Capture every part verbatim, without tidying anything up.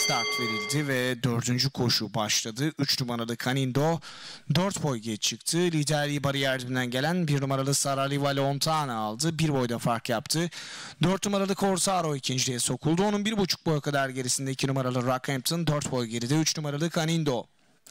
start verildi ve dördüncü koşu başladı. üç numaralı Canindo dört boy geç çıktı. Liderliği bariyer dibinden gelen bir numaralı Saraliva Lontana aldı. bir boyda fark yaptı. dört numaralı Corsaro ikinciliğe sokuldu. Onun bir buçuk boy kadar gerisinde iki numaralı Rockhampton, dört boy geride üç numaralı Canindo.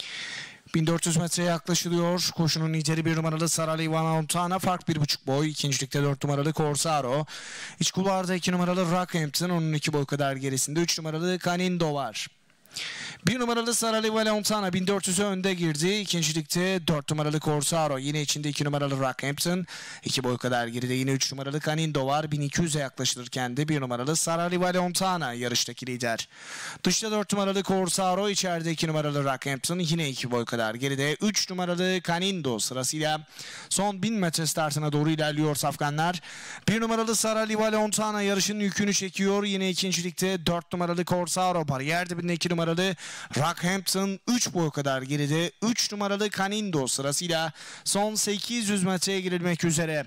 bin dört yüz metreye yaklaşılıyor. Koşunun lideri bir numaralı Saraliva Lontana, fark bir buçuk boy. İkincilikte dört numaralı Corsaro. İç kulvarda iki numaralı Rockhampton, onun iki boy kadar gerisinde üç numaralı Canindo var. bir numaralı Saraliva Lontana bin dört yüze önde girdi. İkincilikte dört numaralı Corsaro. Yine içinde iki numaralı Rockhampton. iki boy kadar geride yine üç numaralı Canindo var. bin iki yüze yaklaşılırken de bir numaralı Saraliva Lontana yarıştaki lider. Dışta dört numaralı Corsaro. İçeride iki numaralı Rockhampton. Yine iki boy kadar geride üç numaralı Canindo sırasıyla son bin metre startına doğru ilerliyor safkanlar. bir numaralı Saraliva Lontana yarışın yükünü çekiyor. Yine ikincilikte dört numaralı Corsaro. Bariyer dibinde iki numaralı Rockhampton, üç boy kadar geride üç numaralı Canindo sırasıyla son sekiz yüz metreye girilmek üzere.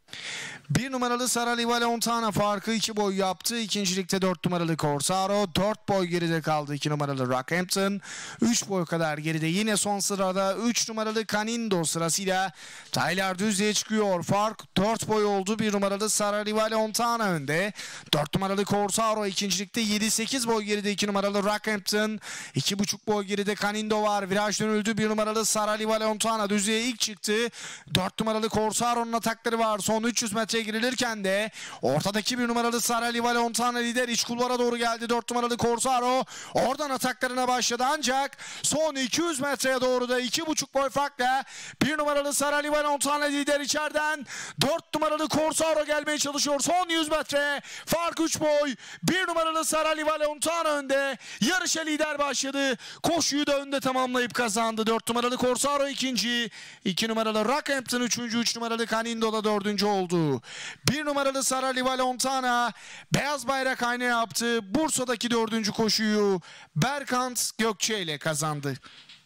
bir numaralı Saraliva Lontana farkı iki boy yaptı. İkincilikte dört numaralı Corsaro. dört boy geride kaldı iki numaralı Rockhampton. üç boy kadar geride yine son sırada üç numaralı Canindo sırasıyla Tyler Düzlüğe çıkıyor. Fark dört boy oldu. bir numaralı Saraliva Lontana önde. dört numaralı Corsaro ikincilikte yedi sekiz boy geride iki numaralı Rockhampton. iki buçuk boy geride Canindo var. Viraj dönüldü. bir numaralı Saraliva Lontana düzlüğe ilk çıktı. dört numaralı Corsaro'nun atakları var. Son üç yüz metre girilirken de ortadaki bir numaralı Saraliva Lontana lider, iç kulvara doğru geldi. dört numaralı Corsaro oradan ataklarına başladı ancak son iki yüz metreye doğru da iki buçuk boy farkla bir numaralı Saraliva Lontana lider içeriden. dört numaralı Corsaro gelmeye çalışıyor. Son yüz metre fark üç boy. bir numaralı Saraliva Lontana önde. Yarışa lider başladı. Koşuyu da önde tamamlayıp kazandı. dört numaralı Corsaro ikinci. iki numaralı Rockhampton üçüncü. üç numaralı Canindo da dördüncü oldu. bir numaralı Saraliva Lontana beyaz bayrak ayna yaptı. Bursa'daki dördüncü koşuyu Berkant Gökçe ile kazandı.